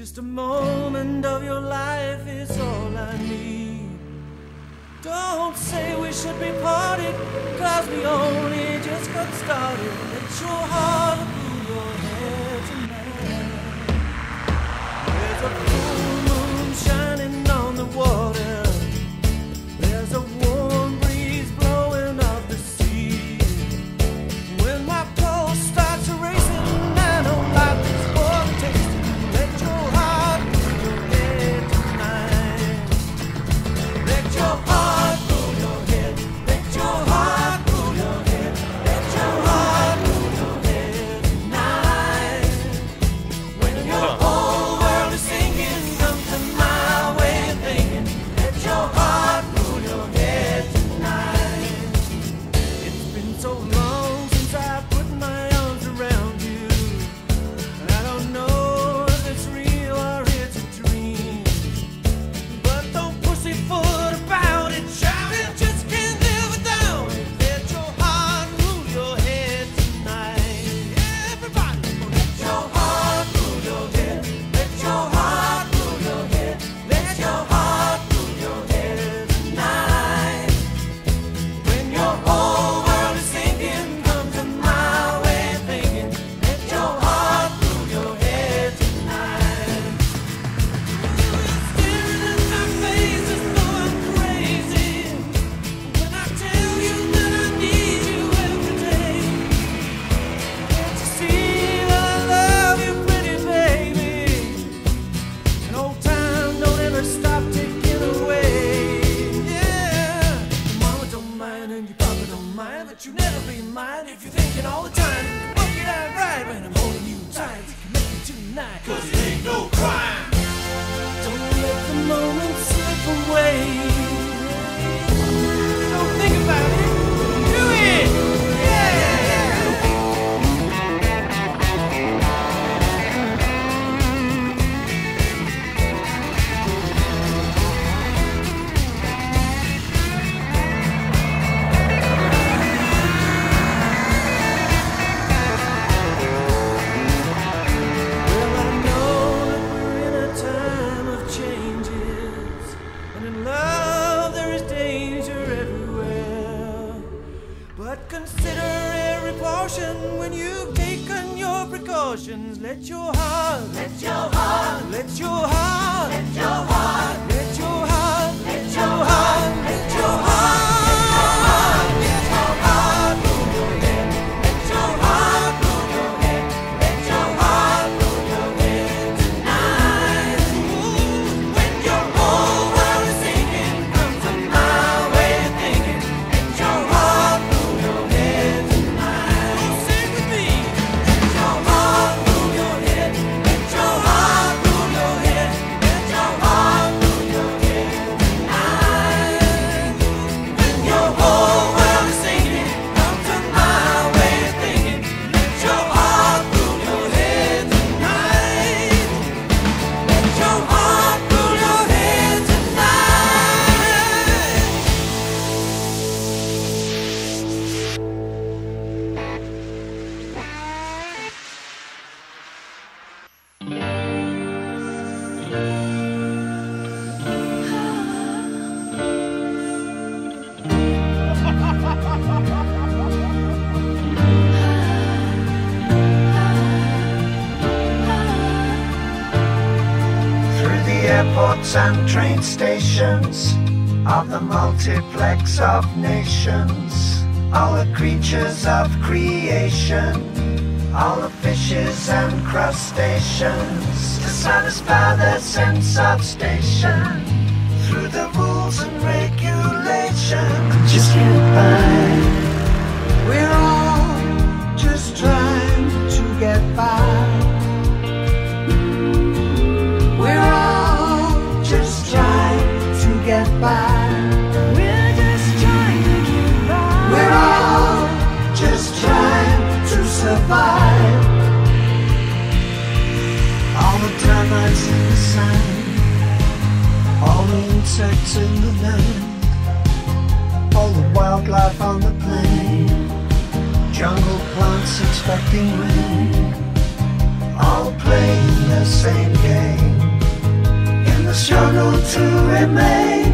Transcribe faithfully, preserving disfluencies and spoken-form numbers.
Just a moment of your life is all I need. Don't say we should be parted, cause we only just got started. Let your heart rule your head tonight. There's a full moon shining on the water. There's a warm breeze blowing off the sea. When my pulse starts racing and a life is worth tasting, let your heart rule your head tonight. Let your heart rule your head. Let your heart rule your head. Let your heart rule your head tonight. When your whole world is sinking, come to my way of thinking. Let your heart rule your head tonight. It's been so long since I put my arms around you, and I don't know if it's real or it's a dream. But don't pussyfoot about it, shout it, just can't live without it. Let your heart rule your head tonight. Everybody, let your heart rule your head. Let your heart rule your head. Let your heart rule your head tonight. When your whole world is sinking, come to my way of thinking. Let your heart rule your head tonight. You're staring at my face as though I'm crazy. When I tell you that I need you every day. Can't you see that I love you, pretty baby? And old time don't ever stop ticking away. Yeah, your mama don't mind and your papa don't mind, but you never be mine if you're thinking all the time. Work it out right when I'm holding you tight. We can make it tonight, cause it ain't no crime. Don't let the moment slip away. Don't think about it. Do it. Yeah. Well, I know that we're in a time of changes, and in love there is danger everywhere. But consider every portion when you've taken your precautions. Let your heart, let your heart, let your heart, let your heart, let your heart, let your heart, let your heart, let your heart rule your head. Let your heart rule your head. Let your heart rule your head tonight. When your whole world is sinking, come to my way of thinking. Let your heart rule your head tonight. Oh, sing with me. Let your heart rule your head. Let your heart rule your head. Let your heart rule your head tonight. When your whole world is sinking, come to my way of thinking. Let your heart rule your head tonight. Let your heart rule your head tonight. Through the airports and train stations of the multiplex of nations, all the creatures of creation, all the fishes and crustaceans, to satisfy their sense of station. Through the rules and regulations, just can't find. We're all just trying to get by. We're all just trying to get by. We're just trying to get by. We're all just trying to survive. All the termites in the sand, all the insects in the land, all the wildlife on the plain, jungle plants expecting rain, all playing the same game. struggle to remain.